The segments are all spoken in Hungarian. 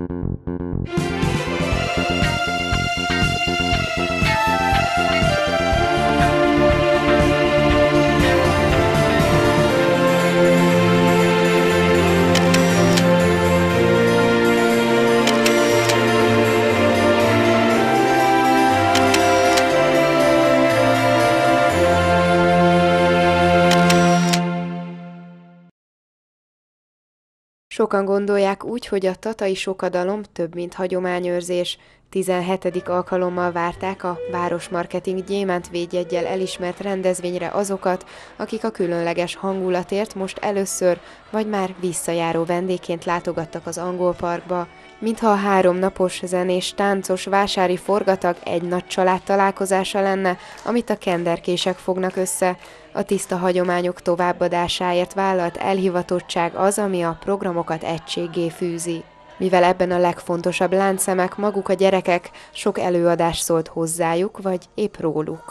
Sokan gondolják úgy, hogy a tatai sokadalom több, mint hagyományőrzés. 17. alkalommal várták a Városmarketing gyémántvédjeggyel elismert rendezvényre azokat, akik a különleges hangulatért most először, vagy már visszajáró vendégként látogattak az Angol Parkba. Mintha a 3 napos zenés, táncos, vásári forgatag egy nagy család találkozása lenne, amit a kenderkések fognak össze. A tiszta hagyományok továbbadásáért vállalt elhivatottság az, ami a programokat egységgé fűzi. Mivel ebben a legfontosabb láncszemek maguk a gyerekek, sok előadás szólt hozzájuk, vagy épp róluk.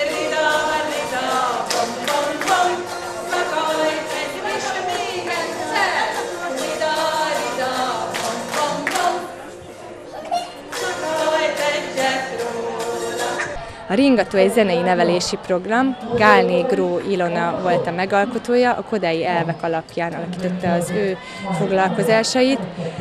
A Ringató egy zenei nevelési program, Gálné Gró Ilona volt a megalkotója, a kodái elvek alapján alakította az ő foglalkozásait.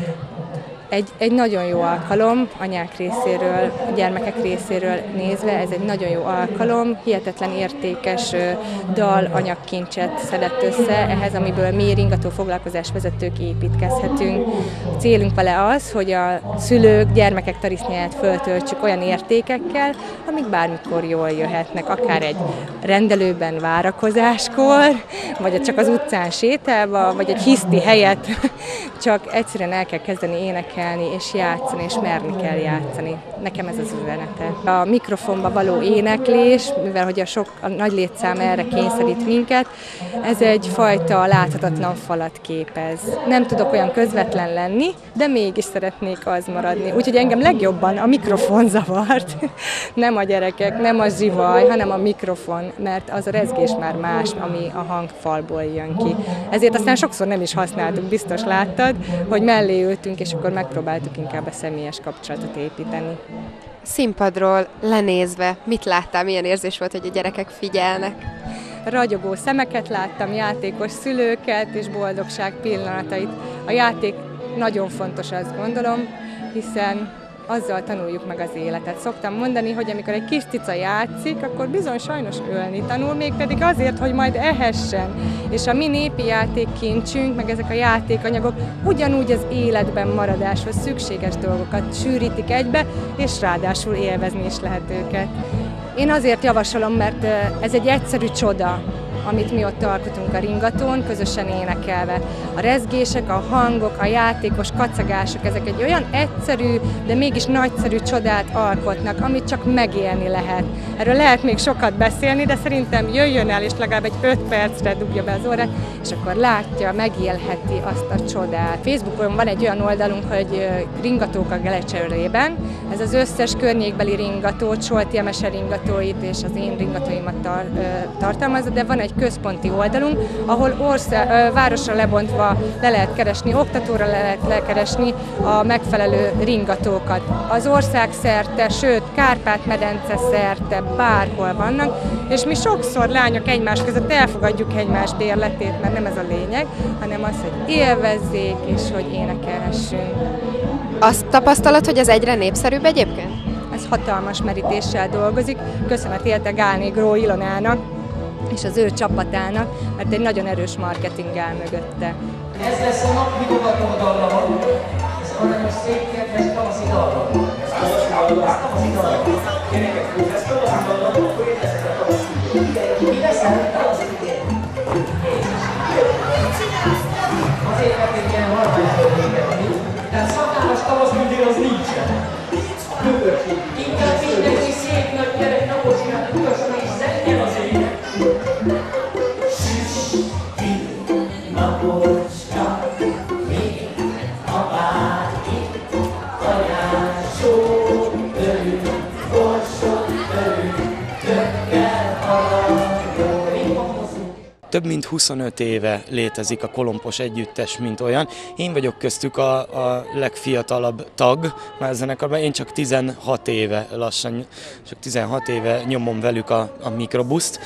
Egy nagyon jó alkalom, anyák részéről, gyermekek részéről nézve, ez egy nagyon jó alkalom, hihetetlen értékes dal, anyagkincset szedett össze, ehhez, amiből mi ringató foglalkozásvezetők építkezhetünk. A célunk vele az, hogy a szülők, gyermekek tarisznyáját föltöltsük olyan értékekkel, amik bármikor jól jöhetnek, akár egy rendelőben várakozáskor, vagy csak az utcán sétálva, vagy egy hiszti helyet, csak egyszerűen el kell kezdeni énekelni, és játszani, és merni kell játszani. Nekem ez az üzenete. A mikrofonba való éneklés, mivel hogy a nagy létszám erre kényszerít minket, ez egyfajta láthatatlan falat képez. Nem tudok olyan közvetlen lenni, de mégis szeretnék az maradni. Úgyhogy engem legjobban a mikrofon zavart. Nem a gyerekek, nem a zsivaj, hanem a mikrofon, mert az a rezgés már más, ami a hangfalból jön ki. Ezért aztán sokszor nem is használtuk, biztos láttad, hogy mellé ültünk, és akkor megpróbáltuk inkább a személyes kapcsolatot építeni. Színpadról lenézve, mit láttál, milyen érzés volt, hogy a gyerekek figyelnek? Ragyogó szemeket láttam, játékos szülőket és boldogság pillanatait. A játék nagyon fontos, azt gondolom, hiszen azzal tanuljuk meg az életet. Szoktam mondani, hogy amikor egy kis cica játszik, akkor bizony sajnos ölni tanul, mégpedig azért, hogy majd ehessen. És a mi népi játékkincsünk, meg ezek a játékanyagok ugyanúgy az életben maradáshoz szükséges dolgokat sűrítik egybe, és ráadásul élvezni is lehet őket. Én azért javasolom, mert ez egy egyszerű csoda, amit mi ott alkotunk a ringatón, közösen énekelve. A rezgések, a hangok, a játékos kacagások, ezek egy olyan egyszerű, de mégis nagyszerű csodát alkotnak, amit csak megélni lehet. Erről lehet még sokat beszélni, de szerintem jöjjön el, és legalább egy 5 percre dugja be az órát, és akkor látja, megélheti azt a csodát. Facebookon van egy olyan oldalunk, hogy Ringatók a Gelecserében. Ez az összes környékbeli ringatót, Solti Emese ringatóit és az én ringatóimat tartalmazza, de van egy központi oldalunk, ahol városra lebontva le lehet keresni, oktatóra le lehet lekeresni a megfelelő ringatókat. Az ország szerte, sőt Kárpát-medence szerte bárhol vannak, és mi sokszor lányok egymás között elfogadjuk egymás bérletét, mert nem ez a lényeg, hanem az, hogy élvezzék és hogy énekelhessünk. Azt tapasztalod, hogy ez egyre népszerűbb egyébként? Ez hatalmas merítéssel dolgozik. Köszönet érte Gálné Gró Ilonának és az ő csapatának, mert egy nagyon erős marketing áll mögötte. Ez lesz a nap hívogató dallama, ez aranyos szép kedves tavaszi dallama. Ez tavaszi dallama. Gyerekek, ez tavaszi dallama, akkor én leszek a tavaszi. Mi leszel? Tavaszi idén. Azért mert egy ilyen harmányáról végetni, tehát szakállas tavaszbüldér az nincsen. Inkább mindenki szép nagy gyerek naposját, utasson és zenjen az ének. Több mint 25 éve létezik a Kolompos együttes, mint olyan. Én vagyok köztük a legfiatalabb tag már zenekarban, én csak 16 éve lassan, csak 16 éve nyomom velük a mikrobuszt.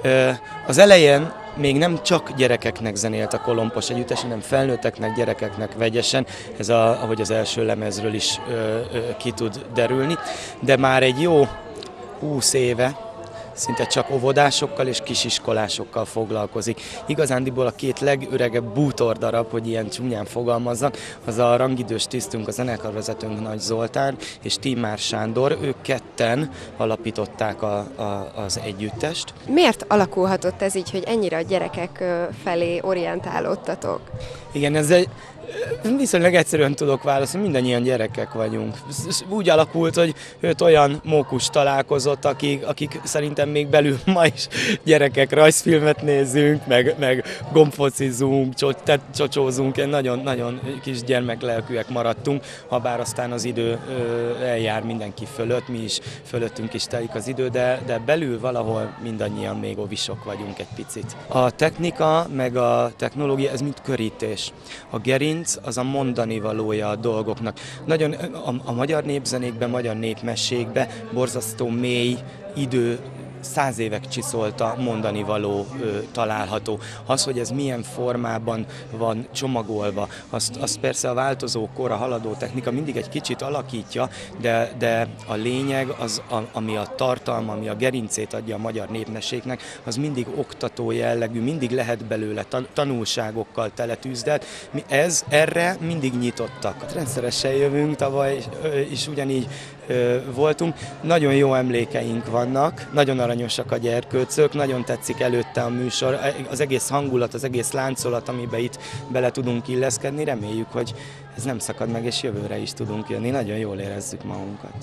Az elején még nem csak gyerekeknek zenélt a Kolompos együttes, hanem felnőtteknek, gyerekeknek vegyesen, ez ahogy az első lemezről is ki tud derülni, de már egy jó 20 éve szinte csak óvodásokkal és kisiskolásokkal foglalkozik. Igazándiból a két legöregebb bútordarab, hogy ilyen csúnyán fogalmazzak, az a rangidős tisztünk, a zenekarvezetőnk Nagy Zoltán és Tímár Sándor, ők ketten alapították az együttest. Miért alakulhatott ez így, hogy ennyire a gyerekek felé orientálódtatok? Igen, ez egy viszonylag egyszerűen tudok válaszolni, mindannyian gyerekek vagyunk. Úgy alakult, hogy őt olyan mókus találkozott, akik szerintem még belül ma is gyerekek, rajzfilmet nézünk, meg gombfocizunk, csocsózunk, nagyon kis gyermeklelkűek maradtunk, habár aztán az idő eljár mindenki fölött, mi is fölöttünk is telik az idő, de belül valahol mindannyian még ovisok vagyunk egy picit. A technika meg a technológia, ez mind körítés. A gerinc az a mondani valója a dolgoknak. Nagyon a magyar népzenékben, magyar népmesékben borzasztó mély idő, 100 évek csiszolta mondani való található. Az, hogy ez milyen formában van csomagolva, azt persze a változó kor, a haladó technika mindig egy kicsit alakítja, de a lényeg, ami a tartalma, ami a gerincét adja a magyar népmeséknek, az mindig oktató jellegű, mindig lehet belőle tanulságokkal teletűzdelt. Mi erre mindig nyitottak. Rendszeresen jövünk, tavaly is ugyanígy voltunk. Nagyon jó emlékeink vannak, nagyon aranyosak a gyerkőcök, nagyon tetszik előtte a műsor, az egész hangulat, az egész láncolat, amiben itt bele tudunk illeszkedni. Reméljük, hogy ez nem szakad meg, és jövőre is tudunk jönni. Nagyon jól érezzük magunkat.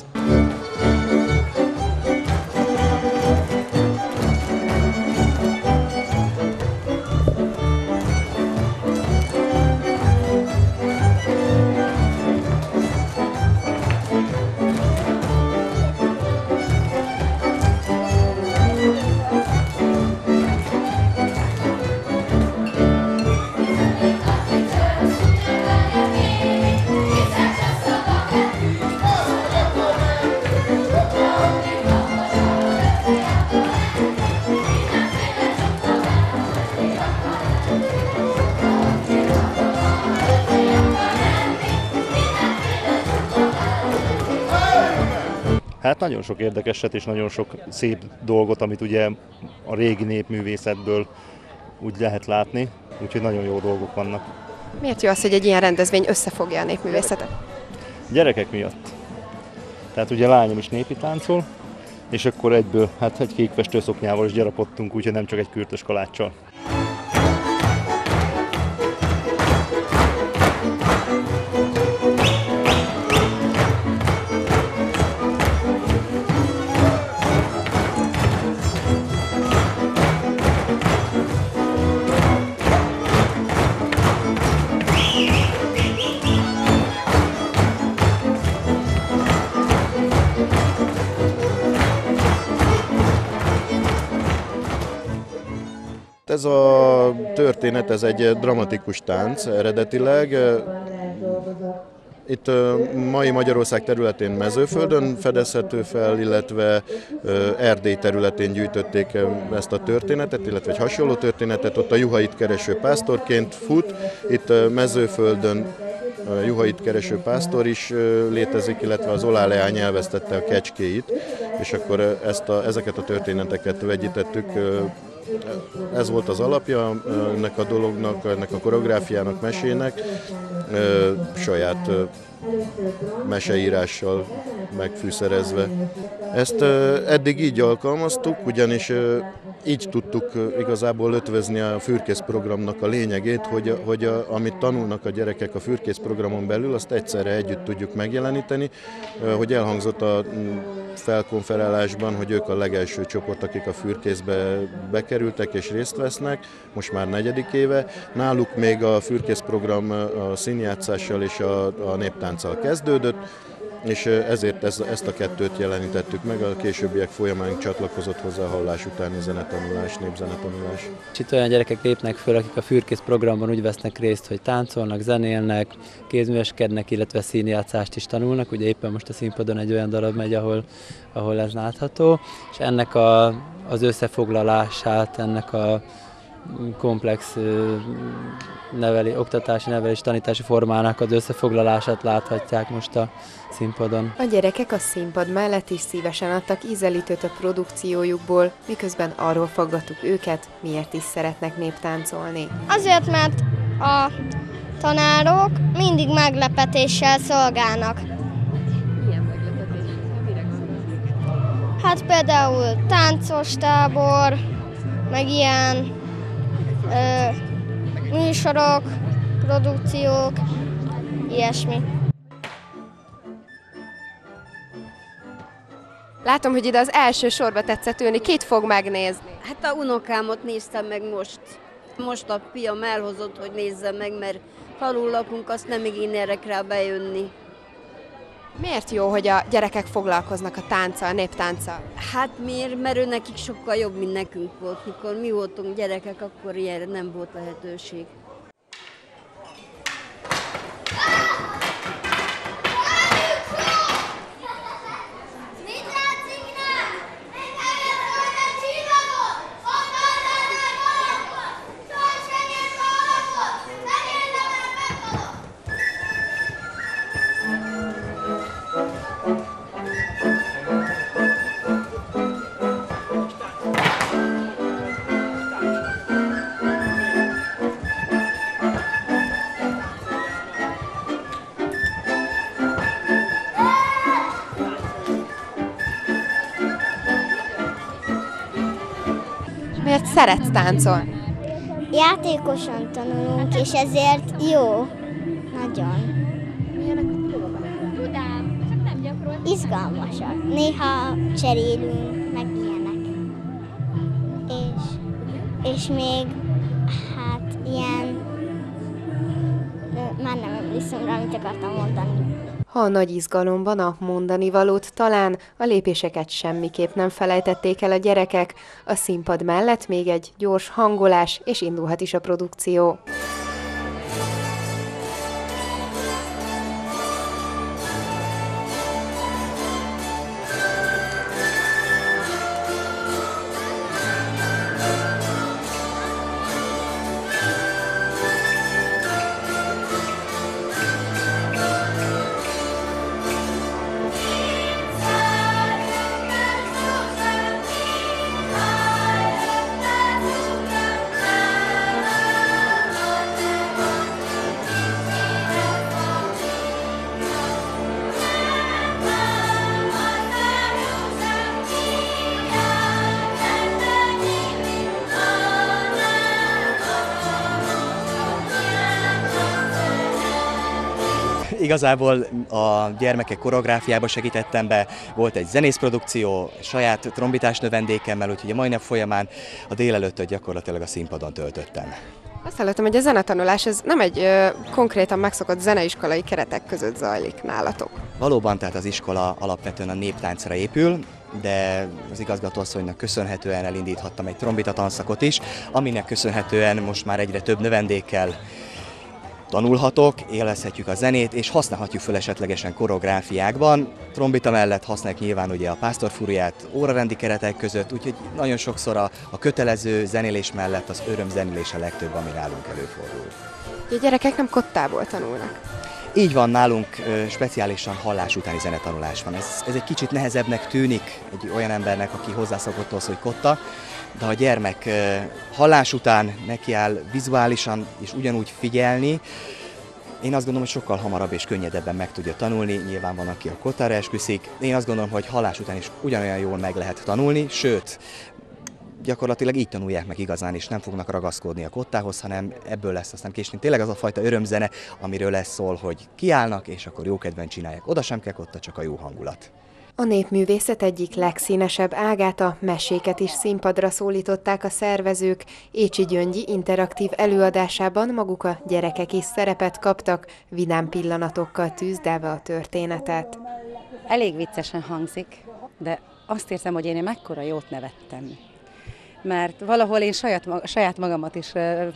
Hát nagyon sok érdekeset és nagyon sok szép dolgot, amit ugye a régi népművészetből úgy lehet látni, úgyhogy nagyon jó dolgok vannak. Miért jó az, hogy egy ilyen rendezvény összefogja a népművészetet? Gyerekek miatt. Tehát ugye lányom is népi táncol, és akkor egyből egy kék festőszoknyával is gyarapodtunk, úgyhogy nem csak egy kürtös kaláccsal. Ez a történet, ez egy dramatikus tánc eredetileg. Itt mai Magyarország területén Mezőföldön fedezhető fel, illetve Erdély területén gyűjtötték ezt a történetet, illetve egy hasonló történetet. Ott a juhait kereső pásztorként fut, itt Mezőföldön juhait kereső pásztor is létezik, illetve az oláleány elvesztette a kecskéit, és akkor ezeket a történeteket vegyítettük. Ez volt az alapja ennek a dolognak, ennek a koreográfiának, mesének, saját meseírással megfűszerezve. Ezt eddig így alkalmaztuk, ugyanis így tudtuk igazából ötvözni a fürkész programnak a lényegét, hogy amit tanulnak a gyerekek a fürkész programon belül, azt egyszerre együtt tudjuk megjeleníteni, hogy elhangzott a felkonferálásban, hogy ők a legelső csoport, akik a fürkészbe bekerültek és részt vesznek, most már 4. éve. Náluk még a fürkész program a színjátszással és a néptánccal kezdődött, és ezért ezt a kettőt jelenítettük meg, a későbbiek folyamán csatlakozott hozzá a hallás utáni zenetanulás, népzenetanulás. Itt olyan gyerekek lépnek föl, akik a Fürkész programban úgy vesznek részt, hogy táncolnak, zenélnek, kézműveskednek, illetve színjátszást is tanulnak. Ugye éppen most a színpadon egy olyan darab megy, ahol ez látható, és ennek az összefoglalását, ennek a komplex oktatási, nevelési, tanítási formának az összefoglalását láthatják most a színpadon. A gyerekek a színpad mellett is szívesen adtak ízelítőt a produkciójukból, miközben arról faggattuk őket, miért is szeretnek néptáncolni. Azért, mert a tanárok mindig meglepetéssel szolgálnak. Milyen meglepetéssel? Mire gondolsz? Hát például táncos tábor, meg ilyen műsorok, produkciók, ilyesmi. Látom, hogy ide az első sorba tetszett ülni. Kit fog megnézni? Hát a unokámot néztem meg most. Most a fiam elhozott, hogy nézzem meg, mert falun lakunk, azt nem igényelek rá bejönni. Miért jó, hogy a gyerekek foglalkoznak a tánccal, a néptánccal? Hát miért? Mert ő nekik sokkal jobb, mint nekünk volt. Mikor mi voltunk gyerekek, akkor ilyenre nem volt lehetőség. Miért szeretsz táncolni? Játékosan tanulunk, és ezért jó. Nagyon. Izgalmasak. Néha cserélünk, meg ilyenek. És még, hát ilyen, már nem emlékszem rá, mit akartam mondani. Ha a nagy izgalomban a mondani valót, talán a lépéseket semmiképp nem felejtették el a gyerekek, a színpad mellett még egy gyors hangolás, és indulhat is a produkció. Igazából a gyermekek koreográfiába segítettem be, volt egy zenészprodukció, saját trombitás növendékemmel, úgyhogy a mai nap folyamán a délelőttöt gyakorlatilag a színpadon töltöttem. Azt hallottam, hogy a zenetanulás ez nem egy konkrétan megszokott zeneiskolai keretek között zajlik nálatok. Valóban, tehát az iskola alapvetően a néptáncra épül, de az igazgatóasszonynak köszönhetően elindíthattam egy trombita tanszakot is, aminek köszönhetően most már egyre több növendékkel tanulhatok, élvezhetjük a zenét, és használhatjuk föl esetlegesen koreográfiákban. Trombita mellett használjuk nyilván ugye a pásztorfúriát órarendi keretek között, úgyhogy nagyon sokszor a kötelező zenélés mellett az örömzenélés a legtöbb, ami nálunk előfordul. A gyerekek nem kottából tanulnak. Így van, nálunk speciálisan hallás utáni zenetanulás van. Ez egy kicsit nehezebbnek tűnik egy olyan embernek, aki hozzászokott ahhoz, hogy kotta, de ha a gyermek hallás után nekiáll vizuálisan és ugyanúgy figyelni, én azt gondolom, hogy sokkal hamarabb és könnyedebben meg tudja tanulni. Nyilván van, aki a kottára esküszik. Én azt gondolom, hogy hallás után is ugyanolyan jól meg lehet tanulni, sőt, gyakorlatilag így tanulják meg igazán, és nem fognak ragaszkodni a kottához, hanem ebből lesz aztán később tényleg az a fajta örömzene, amiről lesz szól, hogy kiállnak, és akkor jókedven csinálják. Oda sem kell kotta, csak a jó hangulat. A népművészet egyik legszínesebb ágát, a meséket is színpadra szólították a szervezők. Écsi Gyöngyi interaktív előadásában maguk a gyerekek is szerepet kaptak, vidám pillanatokkal tűzdelve a történetet. Elég viccesen hangzik, de azt érzem, hogy én mekkora jót nevettem. Mert valahol én saját magamat is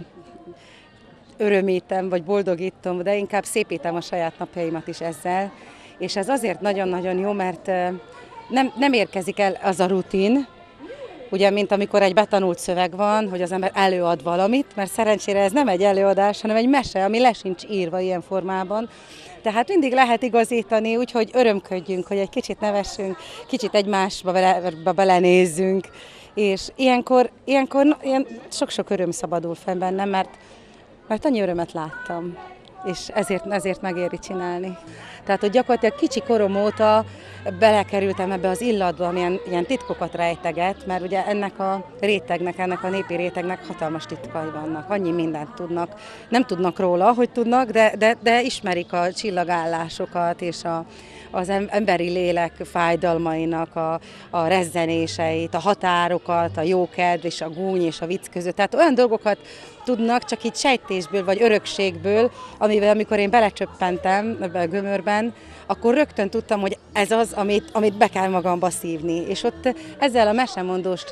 örömítem, vagy boldogítom, de inkább szépítem a saját napjaimat is ezzel. És ez azért nagyon-nagyon jó, mert nem érkezik el az a rutin, ugye, mint amikor egy betanult szöveg van, hogy az ember előad valamit, mert szerencsére ez nem egy előadás, hanem egy mese, ami le sincs írva ilyen formában. Tehát mindig lehet igazítani, úgyhogy örömködjünk, hogy egy kicsit nevessünk, kicsit egymásba belenézzünk, és ilyenkor ilyen sok-sok öröm szabadul fenn bennem, mert annyi örömet láttam, és ezért megéri csinálni. Tehát, hogy gyakorlatilag kicsi korom óta belekerültem ebbe az illatba, amilyen ilyen titkokat rejteget, mert ugye ennek a rétegnek, ennek a népi rétegnek hatalmas titkai vannak, annyi mindent tudnak. Nem tudnak róla, hogy tudnak, de ismerik a csillagállásokat és az emberi lélek fájdalmainak a rezzenéseit, a határokat, a jókedv és a gúny és a vicc között. Tehát olyan dolgokat tudnak csak így sejtésből vagy örökségből, amivel amikor én belecsöppentem ebbe a gömörben, akkor rögtön tudtam, hogy ez az, amit be kell magamba szívni. És ott ezzel a mesemondós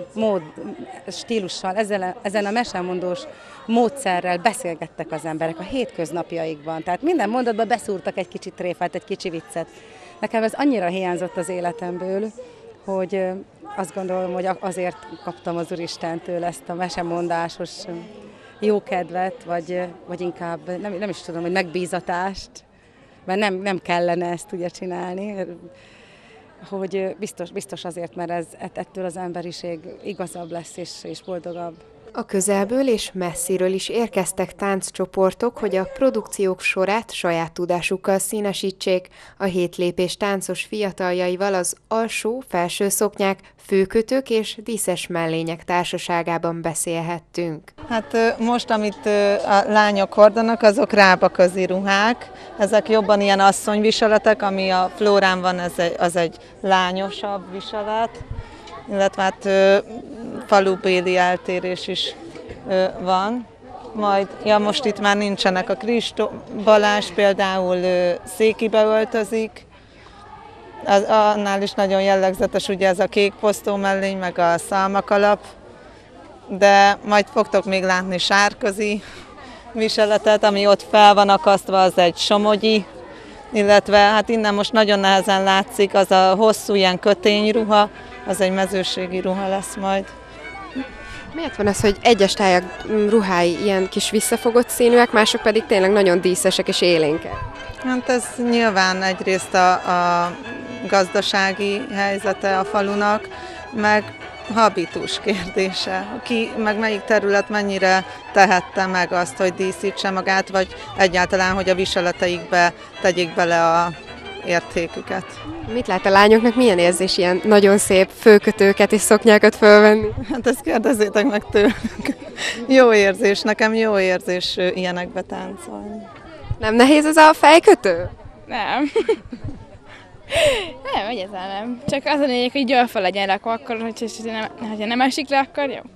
stílussal, ezen a mesemondós módszerrel beszélgettek az emberek a hétköznapjaikban. Tehát minden mondatban beszúrtak egy kicsit tréfát, egy kicsi viccet. Nekem ez annyira hiányzott az életemből, hogy azt gondolom, hogy azért kaptam az Úristentől ezt a mesemondásos jókedvet, vagy inkább nem is tudom, hogy megbízatást, mert nem kellene ezt ugye csinálni, hogy biztos azért, mert ettől az emberiség igazabb lesz és boldogabb. A közelből és messziről is érkeztek tánccsoportok, hogy a produkciók sorát saját tudásukkal színesítsék. A 7 lépés táncos fiataljaival az alsó-felső szoknyák, főkötők és díszes mellények társaságában beszélhettünk. Hát most, amit a lányok hordanak, azok rábaközi ruhák. Ezek jobban ilyen asszonyviseletek, ami a Flórán van, az egy lányosabb viselet, illetve hát falubéli eltérés is van. Most itt már nincsenek. A Kristó Balázs például székibe öltözik, annál is nagyon jellegzetes ugye ez a kék posztó mellény, meg a szalmakalap, de majd fogtok még látni sárközi viseletet, ami ott fel van akasztva, az egy somogyi, illetve hát innen most nagyon nehezen látszik, az a hosszú ilyen kötényruha, az egy mezőségi ruha lesz majd. Miért van az, hogy egyes tájak ruhái ilyen kis visszafogott színűek, mások pedig tényleg nagyon díszesek és élénkek? Hát ez nyilván egyrészt a gazdasági helyzete a falunak, meg habitus kérdése. Ki, meg melyik terület mennyire tehette meg azt, hogy díszítse magát, vagy egyáltalán, hogy a viseleteikbe tegyék bele a értéküket. Mit lát a lányoknak, milyen érzés ilyen nagyon szép főkötőket és szoknyákat fölvenni? Hát ezt kérdezzétek meg tőlük. Jó érzés, nekem jó érzés ilyenekbe táncolni. Nem nehéz ez a fejkötő? Nem. Nem, egyáltalán nem. Csak az a lényeg, hogy jól fel legyen rakva, akkor, hogyha nem esik le, akkor jó.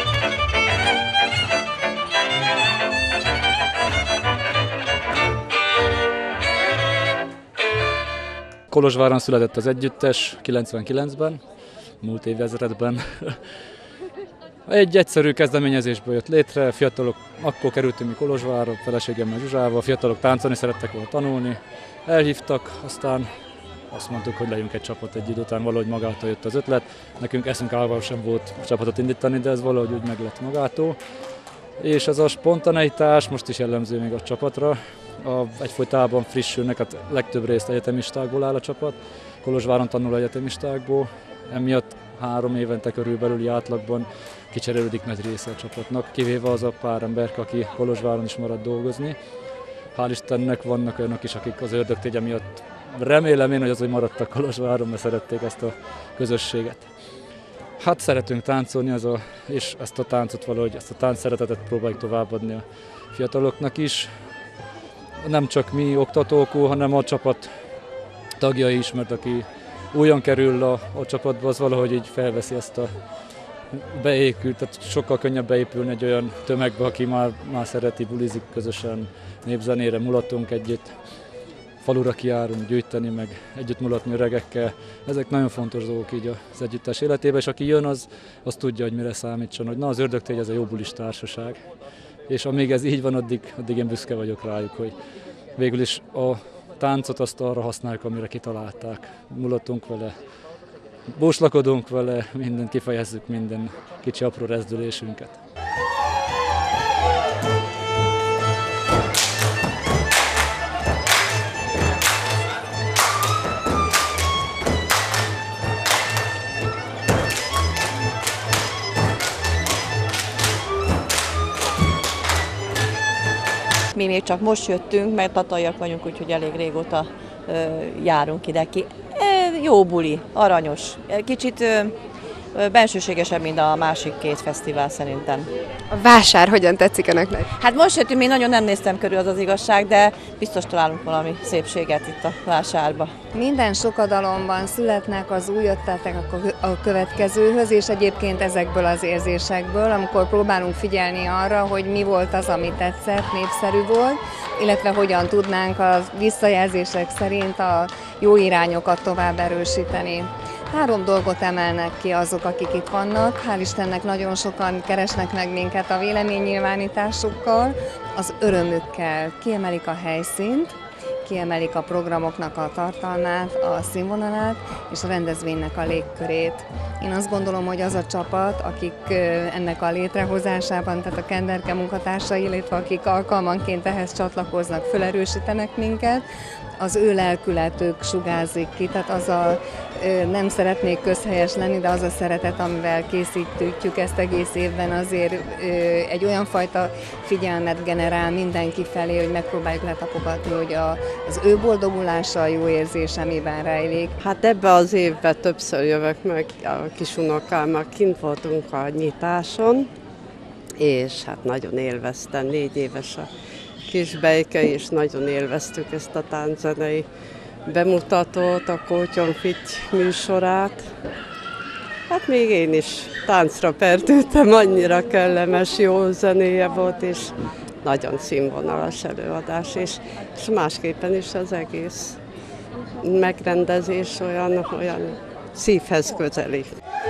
Kolozsváron született az együttes 99-ben, múlt évezredben. Egy egyszerű kezdeményezésből jött létre, fiatalok, akkor kerültünk mi Kolozsvárra, feleségemmel Zsuzsával, fiatalok táncolni szerettek volna tanulni, elhívtak, aztán azt mondtuk, hogy legyünk egy csapat egy idő után, valahogy magától jött az ötlet. Nekünk eszünk állva sem volt csapatot indítani, de ez valahogy úgy meg lett magától. És ez a spontaneitás most is jellemző még a csapatra. Egyfolytában frissülnek, hát legtöbb részt egyetemistákból áll a csapat. Kolozsváron tanul egyetemistákból, emiatt 3 évente körülbelüli átlagban kicserélődik nagy része a csapatnak, kivéve az a pár ember, aki Kolozsváron is marad dolgozni. Hál' Istennek vannak olyanok is, akik az ördögtégye miatt remélem én, hogy az, hogy maradtak Kolozsváron, mert szerették ezt a közösséget. Hát szeretünk táncolni, és ezt a táncot valahogy, ezt a tánc szeretetet próbáljuk továbbadni a fiataloknak is. Nem csak mi oktatók, hanem a csapat tagjai is, mert aki újon kerül a csapatba, az valahogy így felveszi ezt a beépült, tehát sokkal könnyebb beépülni egy olyan tömegbe, aki már szereti, bulizik közösen, népzenére, mulatunk együtt. falura kijárunk gyűjteni, meg együtt mulatni öregekkel. Ezek nagyon fontos dolgok így az együttes életében, és aki jön, az tudja, hogy mire számítson, hogy na az Ördögtégy ez a jó bulis társaság. És amíg ez így van, addig én büszke vagyok rájuk, hogy végül is a táncot azt arra használjuk, amire kitalálták. Mulatunk vele, búslakodunk vele, mindent kifejezzük, minden kicsi apró rezdülésünket. Mi még csak most jöttünk, mert tatajak vagyunk, úgyhogy elég régóta járunk ide ki. Jó buli, aranyos, kicsit bensőségesebb, mint a másik két fesztivál szerintem. A vásár hogyan tetszik önöknek? Hát most jöttünk, még nagyon nem néztem körül, az igazság, de biztos találunk valami szépséget itt a vásárba. Minden sokadalomban születnek az új ötletek a következőhöz, és egyébként ezekből az érzésekből, amikor próbálunk figyelni arra, hogy mi volt az, ami tetszett, népszerű volt, illetve hogyan tudnánk a visszajelzések szerint a jó irányokat tovább erősíteni. 3 dolgot emelnek ki azok, akik itt vannak. Hál' Istennek nagyon sokan keresnek meg minket a véleménynyilvánításukkal, az örömükkel. Kiemelik a helyszínt, kiemelik a programoknak a tartalmát, a színvonalát és a rendezvénynek a légkörét. Én azt gondolom, hogy az a csapat, akik ennek a létrehozásában, tehát a Kenderke munkatársai, illetve akik alkalmanként ehhez csatlakoznak, felerősítenek minket, az ő lelkületük sugárzik ki, tehát nem szeretnék közhelyes lenni, de az a szeretet, amivel készítjük ezt egész évben, azért egy olyan fajta figyelmet generál mindenki felé, hogy megpróbáljuk letapogatni, hogy az ő boldogulása, a jó érzés, amiben rejlik. Hát ebbe az évben többször jövök meg a kisunokámmal, kint voltunk a nyitáson, és hát nagyon élveztem, 4 éves a kisbejke, és nagyon élveztük ezt a tánczenei bemutatót, a Kótyon Fitty műsorát. Hát még én is táncra perdültem, annyira kellemes, jó zenéje volt, és nagyon színvonalas előadás, és másképpen is az egész megrendezés olyan szívhez közeli.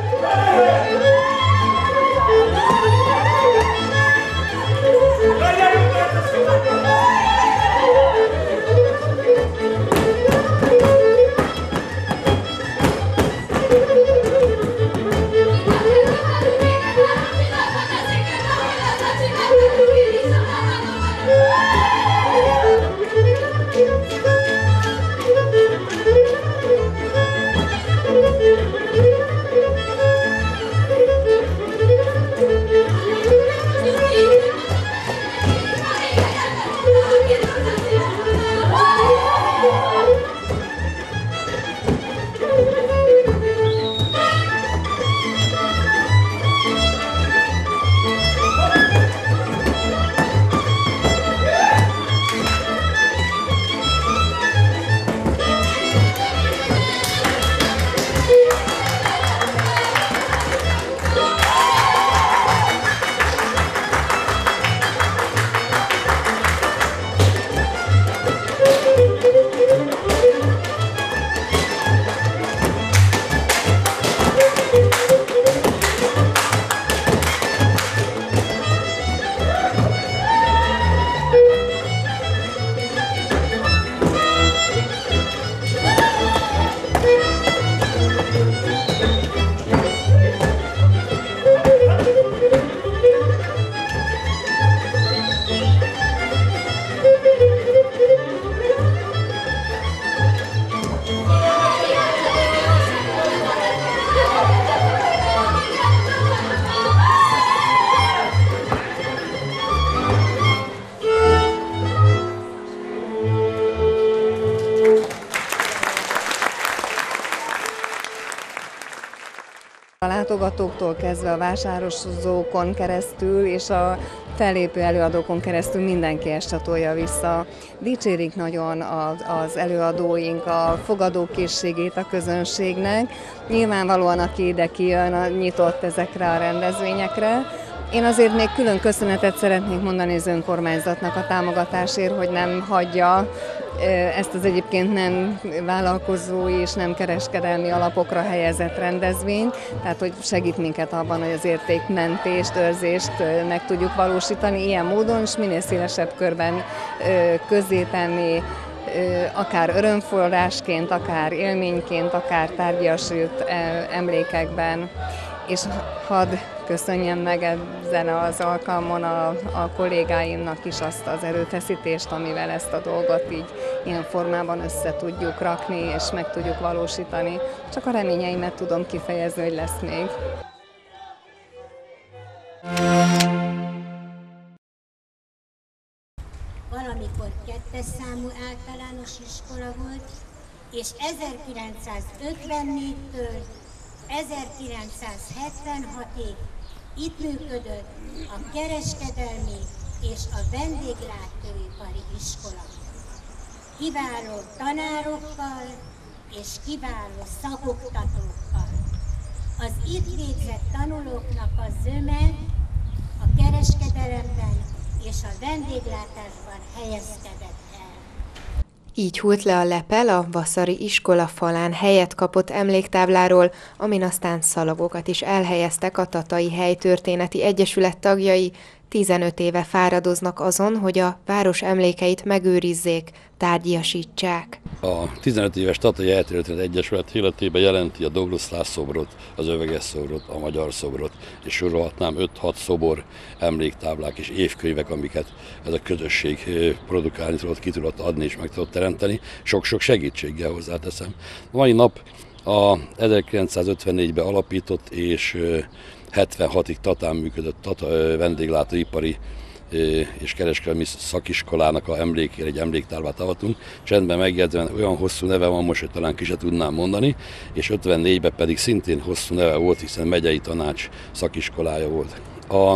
A látogatóktól kezdve a vásárosozókon keresztül és a fellépő előadókon keresztül mindenki ezt csatolja vissza. Dicsérik nagyon az előadóink a fogadókészségét a közönségnek. Nyilvánvalóan aki ide kijön, nyitott ezekre a rendezvényekre. Én azért még külön köszönetet szeretnék mondani az önkormányzatnak a támogatásért, hogy nem hagyja ezt az egyébként nem vállalkozói és nem kereskedelmi alapokra helyezett rendezvényt, tehát hogy segít minket abban, hogy az értékmentést, őrzést meg tudjuk valósítani ilyen módon, és minél szélesebb körben közzétenni, akár örömforrásként, akár élményként, akár tárgyasult emlékekben. És hadd köszönjem meg ezen az alkalmon a kollégáimnak is azt az erőfeszítést, amivel ezt a dolgot így ilyen formában össze tudjuk rakni és meg tudjuk valósítani. Csak a reményeimet tudom kifejezni, hogy lesz még. Valamikor 2. számú általános iskola volt, és 1954-től 1976-ig itt működött a kereskedelmi és a vendéglátóipari iskola. Kiváló tanárokkal és kiváló szakoktatókkal. Az itt végzett tanulóknak a zöme a kereskedelemben és a vendéglátásban helyezkedett el. Így hult le a lepel a Vaszari iskola falán helyet kapott emléktábláról, amin aztán szalagokat is elhelyeztek a Tatai Helytörténeti Egyesület tagjai. 15 éve fáradoznak azon, hogy a város emlékeit megőrizzék, tárgyasítsák. A 15 éves Tatai Helytörténeti Egyesület életében jelenti a Dobruszlás szobrot, az Öveges szobrot, a Magyar szobrot, és sorolhatnám 5-6 szobor, emléktáblák és évkönyvek, amiket ez a közösség produkálni tudott, ki tudott adni és meg tudott teremteni, sok-sok segítséggel hozzáteszem. A mai nap a 1954-ben alapított és 76-ig Tatán működött vendéglátóipari és kereskedelmi szakiskolának a emlékére egy emléktáblát avatunk. Csendben megjegyzve, olyan hosszú neve van most, hogy talán ki se tudnám mondani, és 54-ben pedig szintén hosszú neve volt, hiszen megyei tanács szakiskolája volt. A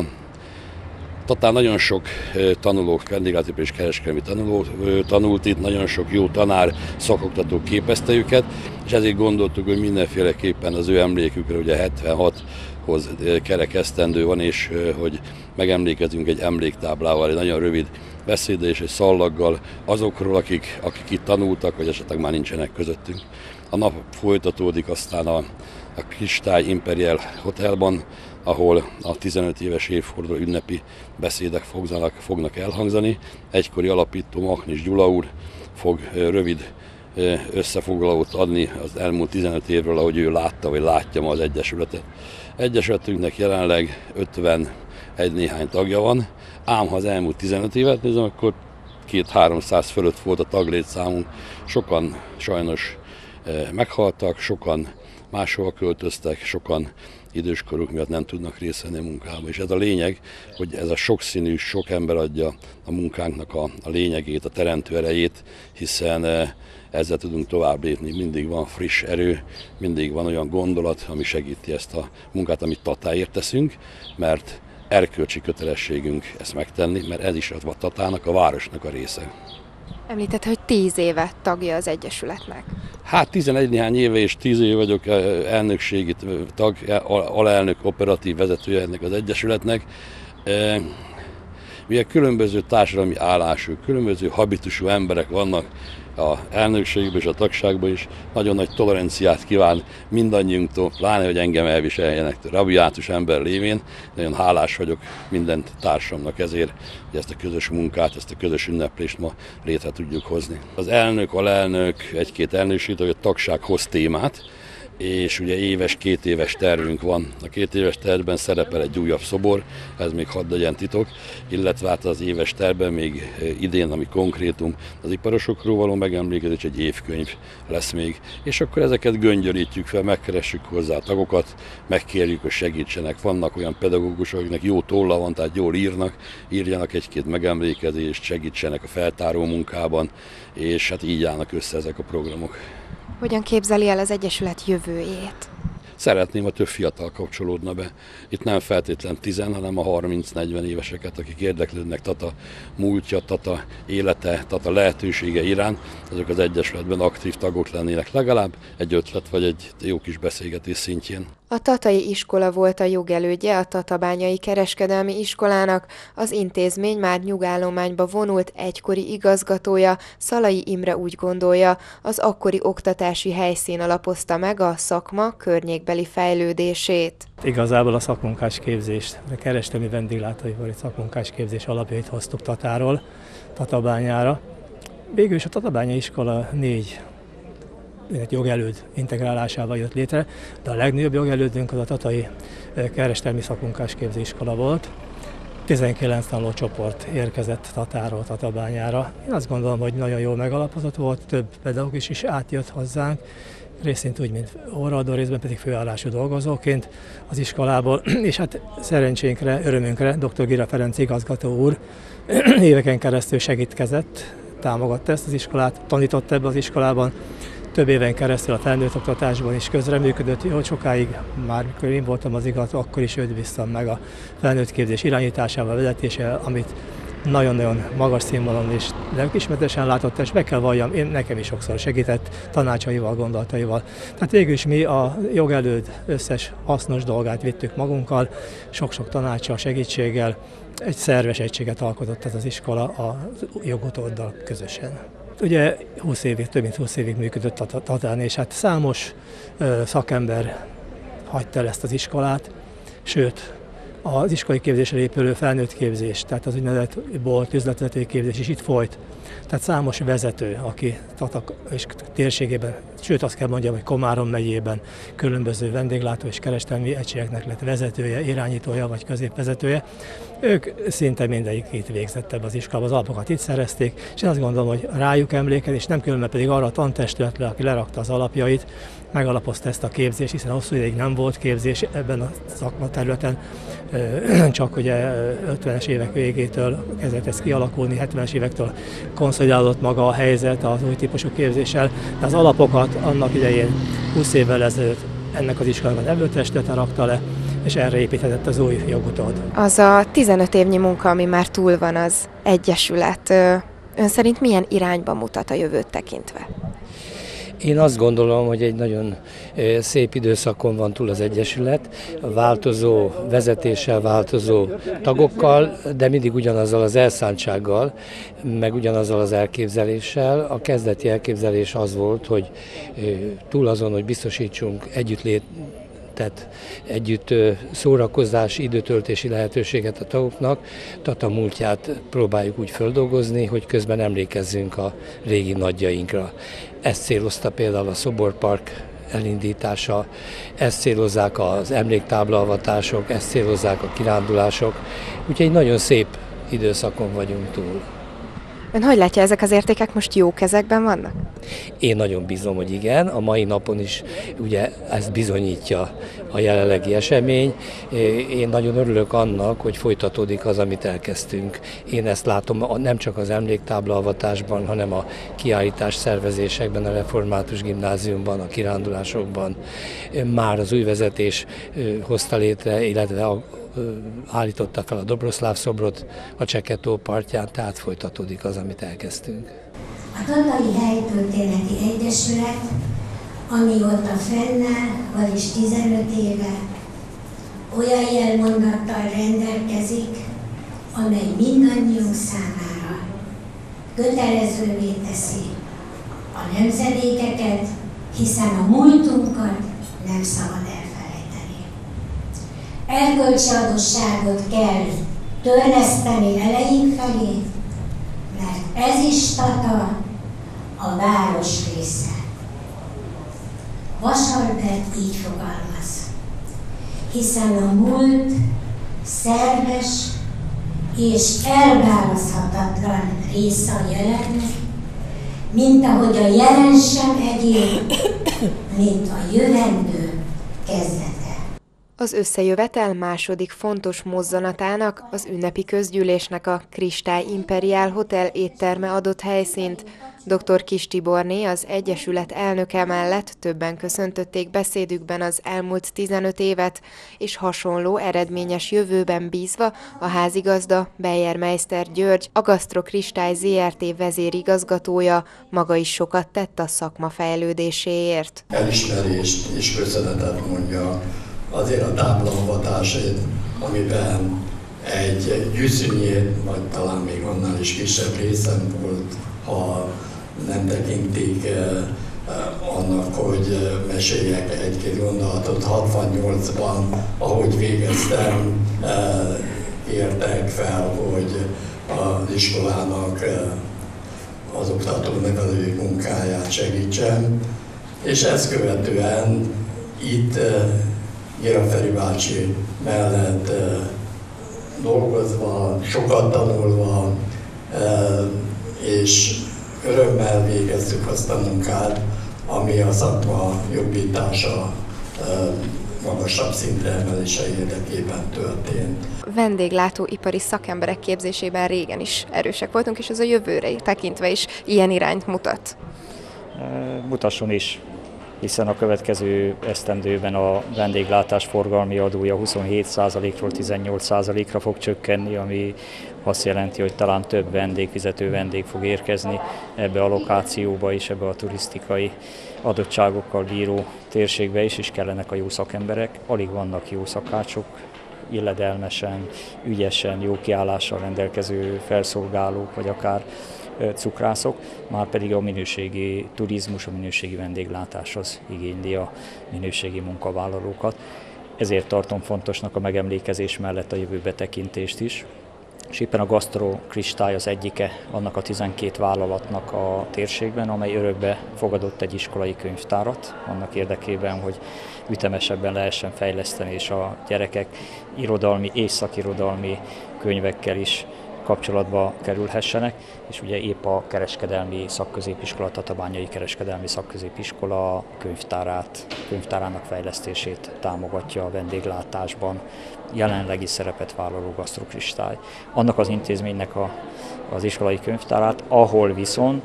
Tatán nagyon sok tanuló, vendéglátóipari és kereskedelmi tanuló tanult itt, nagyon sok jó tanár, szakoktató képezte őket, és ezért gondoltuk, hogy mindenféleképpen az ő emlékükre, ugye 76-hoz kerek esztendő van, és hogy megemlékezünk egy emléktáblával, egy nagyon rövid beszéddel és egy szallaggal azokról, akik itt tanultak, vagy esetleg már nincsenek közöttünk. A nap folytatódik aztán a Kristály Imperial Hotelban, ahol a 15 éves évforduló ünnepi beszédek fognak elhangzani. Egykori alapító Maknis Gyula úr fog rövid összefoglalót adni az elmúlt 15 évről, ahogy ő látta, vagy látja ma az Egyesületet. Egyesületünknek jelenleg 51 néhány tagja van, ám ha az elmúlt 15 évet nézem, akkor 200-300 fölött volt a taglétszámunk. Sokan sajnos meghaltak, sokan máshol költöztek, sokan időskoruk miatt nem tudnak részt venni a munkában. És ez a lényeg, hogy ez a sokszínű, sok ember adja a munkánknak a lényegét, a teremtő erejét, hiszen ezzel tudunk tovább lépni. Mindig van friss erő, mindig van olyan gondolat, ami segíti ezt a munkát, amit Tatáért teszünk, mert erkölcsi kötelességünk ezt megtenni, mert ez is a Tatának, a városnak a része. Említette, hogy 10 éve tagja az Egyesületnek. Hát 11 néhány éve és 10 éve vagyok elnökségi tag, alelnök, operatív vezetője ennek az Egyesületnek. Milyen különböző társadalmi állású, különböző habitusú emberek vannak a elnökségben és a tagságban is, nagyon nagy toleranciát kíván mindannyiunktól, pláne, hogy engem elviseljenek rabiátus ember lévén. Nagyon hálás vagyok minden társamnak ezért, hogy ezt a közös munkát, ezt a közös ünneplést ma létre tudjuk hozni. Az elnök, alelnök, egy-két elnöksítő, hogy a tagság hoz témát, és ugye éves, 2 éves tervünk van. A 2 éves tervben szerepel egy újabb szobor, ez még hadd legyen titok, illetve hát az éves tervben még idén, ami konkrétum, az iparosokról való megemlékezés, egy évkönyv lesz még, és akkor ezeket göngyölítjük fel, megkeressük hozzá a tagokat, megkérjük, hogy segítsenek. Vannak olyan pedagógusok, akiknek jó tolla van, tehát jól írjanak egy-két megemlékezést, segítsenek a feltáró munkában, és hát így állnak össze ezek a programok. Hogyan képzeli el az Egyesület jövőjét? Szeretném, ha több fiatal kapcsolódna be. Itt nem feltétlen 10, hanem a 30-40 éveseket, akik érdeklődnek Tata múltja, Tata élete, Tata lehetősége iránt, azok az Egyesületben aktív tagok lennének legalább egy ötlet vagy egy jó kis beszélgetés szintjén. A tatai iskola volt a jogelődje a Tatabányai Kereskedelmi Iskolának, az intézmény már nyugállományba vonult egykori igazgatója, Szalai Imre úgy gondolja, az akkori oktatási helyszín alapozta meg a szakma környékbeli fejlődését. Igazából a szakmunkásképzést, a kereskedelmi vendéglátóipari szakmunkásképzés alapjait hoztuk Tatáról Tatabányára. Végül is a Tatabányai iskola 4 jogelőd integrálásával jött létre, de a legnagyobb jogelődünk az a Tatai Kereskedelmi Szakmunkásképző iskola volt. 19 tanulócsoport érkezett Tatáról Tatabányára. Én azt gondolom, hogy nagyon jól megalapozott volt, több pedagógus is átjött hozzánk, részint úgy, mint óraadó, részben pedig főállású dolgozóként az iskolából, és hát szerencsénkre, örömünkre dr. Gira Ferenc igazgató úr éveken keresztül segítkezett, támogatta ezt az iskolát, tanított ebbe az iskolában, több éven keresztül a felnőtt oktatásban is közreműködött, jó sokáig, már mikor én voltam az igazgató, akkor is őt bíztam meg a felnőtt képzés irányításával, vezetésével, amit nagyon-nagyon magas színvonalon és lelkiismeretesen látott, és meg kell valljam, nekem is sokszor segített tanácsaival, gondolataival. Tehát végül is mi a jogelőd összes hasznos dolgát vittük magunkkal, sok-sok tanácssal, segítséggel, egy szerves egységet alkotott ez az iskola a jogutóddal közösen. Ugye 20 évig, több mint 20 évig működött a Tatán, és hát számos szakember hagyta el ezt az iskolát, sőt, az iskolai képzésre épülő felnőtt képzés, tehát az úgynevezett bolt üzletvezetői képzés is itt folyt. Tehát számos vezető, aki Tatak és térségében, sőt azt kell mondjam, hogy Komárom megyében különböző vendéglátó és kereskedelmi egységeknek lett vezetője, irányítója vagy középvezetője, ők szinte mindegyik itt végzett ebbe az iskolában, az alapokat itt szerezték, és én azt gondolom, hogy rájuk emlékezni, és nem különben pedig arra a tantestületre, aki lerakta az alapjait, megalapozta ezt a képzést, hiszen hosszú ideig nem volt képzés ebben a szakmaterületen, csak ugye 50-es évek végétől kezdett ez kialakulni, 70-es évektől konszolidálódott maga a helyzet az új típusú képzéssel, de az alapokat annak idején 20 évvel ezelőtt ennek az iskolának nevelőtestülete rakta le, és erre építhetett az új jogutód. Az a 15 évnyi munka, ami már túl van, az egyesület. Ön szerint milyen irányba mutat a jövőt tekintve? Én azt gondolom, hogy egy nagyon szép időszakon van túl az Egyesület, változó vezetéssel, változó tagokkal, de mindig ugyanazzal az elszántsággal, meg ugyanazzal az elképzeléssel. A kezdeti elképzelés az volt, hogy túl azon, hogy biztosítsunk tehát együtt szórakozás, időtöltési lehetőséget a tagoknak, Tata múltját próbáljuk úgy földolgozni, hogy közben emlékezzünk a régi nagyjainkra. Ezt célozta például a Szoborpark elindítása, ezt célozzák az emléktáblaavatások, ezt célozzák a kirándulások, úgyhogy egy nagyon szép időszakon vagyunk túl. Ön hogy látja, ezek az értékek most jó kezekben vannak? Én nagyon bízom, hogy igen. A mai napon is ugye ezt bizonyítja a jelenlegi esemény. Én nagyon örülök annak, hogy folytatódik az, amit elkezdtünk. Én ezt látom nem csak az emléktáblaavatásban, hanem a kiállítás szervezésekben, a Református Gimnáziumban, a kirándulásokban. Már az új vezetés hozta létre, illetve állította fel a Dobroszláv szobrot a Cseke-tó partján, tehát folytatódik az, amit elkezdtünk. A Tatai Helytörténeti Egyesület, amióta fennáll, vagyis 15 éve, olyan jelmondattal rendelkezik, amely mindannyiunk számára kötelezővé teszi a nemzedékeket, hiszen a múltunkat nem szabad elfelejteni. Erkölcsi adósságot kell törleszteni eleink felé, mert ez is Tata, a város része. Vasalbert így fogalmaz, hiszen a múlt szerves és elválaszthatatlan része a jelennek, mint ahogy a jelen sem egyéb, mint a jövendő kezdete. Az összejövetel második fontos mozzanatának, az ünnepi közgyűlésnek a Kristály Imperial Hotel étterme adott helyszínt. Dr. Kiss Tiborné, az Egyesület elnöke mellett többen köszöntötték beszédükben az elmúlt 15 évet, és hasonló eredményes jövőben bízva a házigazda, Beyer-Meister György, a Gastro Kristály Zrt. Vezérigazgatója maga is sokat tett a szakma fejlődéséért. Elismerést és köszönetet mondja azért a táblaavatás, amiben egy gyűszűnyi, vagy talán még annál is kisebb részem volt, ha nem tekintik annak, hogy meséljek egy-két gondolatot. 68-ban, ahogy végeztem, kértek fel, hogy az iskolának az oktató-nevelői munkáját segítsem, és ezt követően itt Gira Feri bácsi mellett dolgozva, sokat tanulva, és örömmel végeztük azt a munkát, ami a szakma jobbítása, magasabb szintre emelése érdekében történt. Vendéglátóipari szakemberek képzésében régen is erősek voltunk, és ez a jövőre tekintve is ilyen irányt mutat. Mutasson is, hiszen a következő esztendőben a vendéglátás forgalmi adója 27%-ról 18%-ra fog csökkenni, ami azt jelenti, hogy talán több fizető vendég fog érkezni ebbe a lokációba és ebbe a turisztikai adottságokkal bíró térségbe is, és kellenek a jó szakemberek. Alig vannak jó szakácsok, illedelmesen, ügyesen, jó kiállással rendelkező felszolgálók, vagy akár cukrászok, már pedig a minőségi turizmus, a minőségi vendéglátás az igényli a minőségi munkavállalókat. Ezért tartom fontosnak a megemlékezés mellett a jövőbe tekintést is. És éppen a Gastro Kristály az egyike annak a 12 vállalatnak a térségben, amely örökbe fogadott egy iskolai könyvtárat, annak érdekében, hogy ütemesebben lehessen fejleszteni, és a gyerekek irodalmi és szakirodalmi könyvekkel is kapcsolatba kerülhessenek, és ugye épp a kereskedelmi szakközépiskola, Tatabányai Kereskedelmi Szakközépiskola könyvtárának fejlesztését támogatja a vendéglátásban jelenlegi szerepet vállaló Gastro Kristály. Annak az intézménynek az iskolai könyvtárát, ahol viszont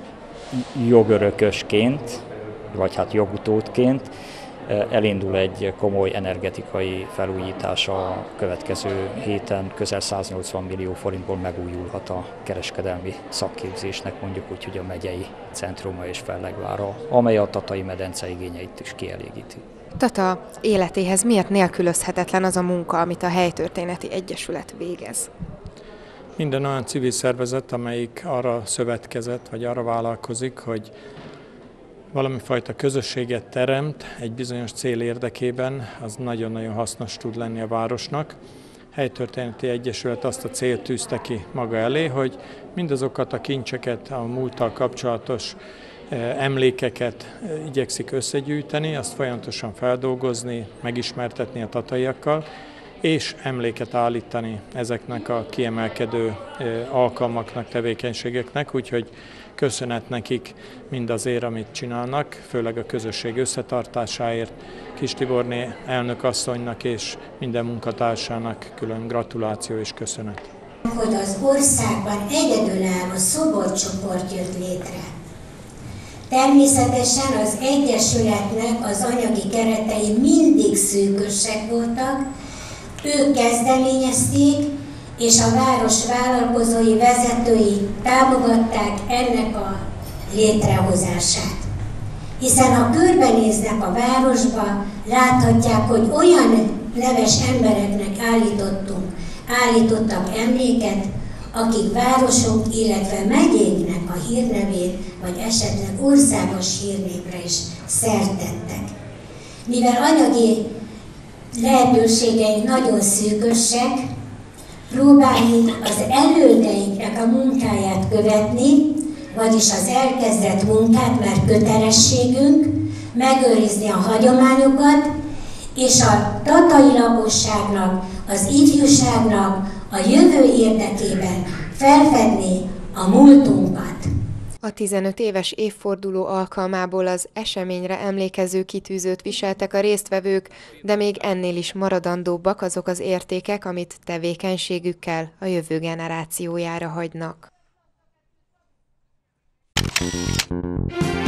jogörökösként, vagy hát jogutódként elindul egy komoly energetikai felújítás a következő héten, közel 180 millió forintból megújulhat a kereskedelmi szakképzésnek, mondjuk úgy, hogy a megyei centruma és Fellegvára, amely a Tatai medence igényeit is kielégíti. Tata életéhez miért nélkülözhetetlen az a munka, amit a Helytörténeti Egyesület végez? Minden olyan civil szervezet, amelyik arra szövetkezett, vagy arra vállalkozik, hogy valami fajta közösséget teremt egy bizonyos cél érdekében, az nagyon-nagyon hasznos tud lenni a városnak. Helytörténeti Egyesület azt a célt tűzte ki maga elé, hogy mindazokat a kincseket, a múlttal kapcsolatos emlékeket igyekszik összegyűjteni, azt folyamatosan feldolgozni, megismertetni a tataiakkal, és emléket állítani ezeknek a kiemelkedő alkalmaknak, tevékenységeknek, úgyhogy köszönet nekik mindazért, amit csinálnak, főleg a közösség összetartásáért. Kis Tiborné elnökasszonynak és minden munkatársának külön gratuláció és köszönet. Hogy az országban egyedülálló szoborcsoport jött létre. Természetesen az Egyesületnek az anyagi keretei mindig szűkösek voltak, ők kezdeményezték, és a város vállalkozói, vezetői támogatták ennek a létrehozását. Hiszen ha körbenéznek a városba, láthatják, hogy olyan neves embereknek állítottak emléket, akik városok, illetve megyéknek a hírnevét, vagy esetleg országos hírnévre is szert tettek. Mivel anyagi lehetőségeink nagyon szűkösek, próbáljuk az elődeinknek a munkáját követni, vagyis az elkezdett munkát, mert kötelességünk megőrizni a hagyományokat, és a tatai lakosságnak, az ifjúságnak a jövő érdekében felfedni a múltunkat. A 15 éves évforduló alkalmából az eseményre emlékező kitűzőt viseltek a résztvevők, de még ennél is maradandóbbak azok az értékek, amit tevékenységükkel a jövő generációjára hagynak.